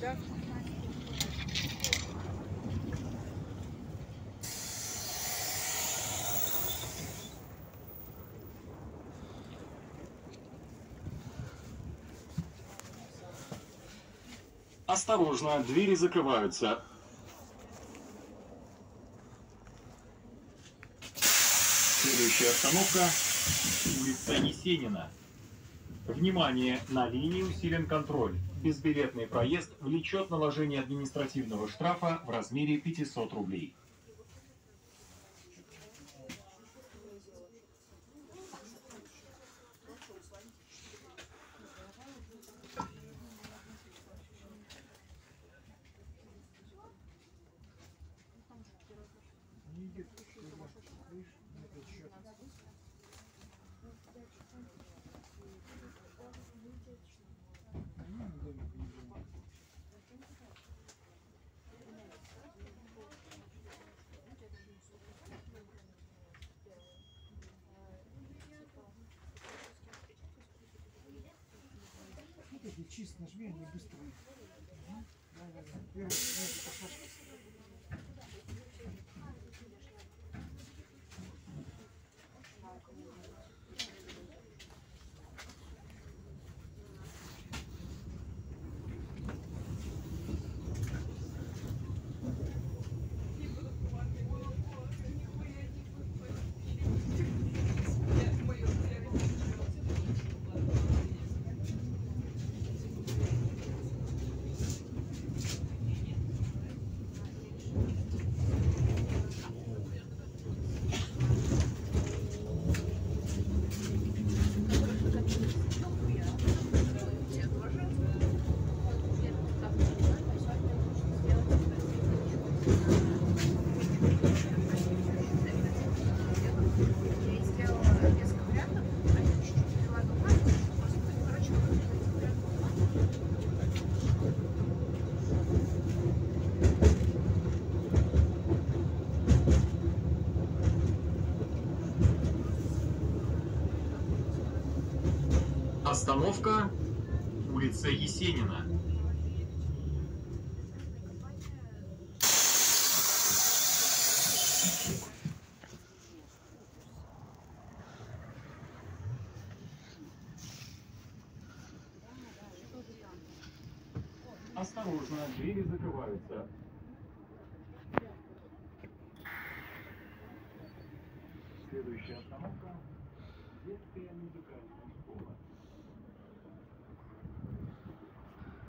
Осторожно, двери закрываются. Следующая остановка – улица Есенина. Внимание! На линии усилен контроль. Безбилетный проезд влечет наложение административного штрафа в размере 500 рублей. Чисто нажми, они быстро. Первый, пошла. Остановка – улица Есенина. Осторожно, двери закрываются. Следующая остановка – детская музыкальная.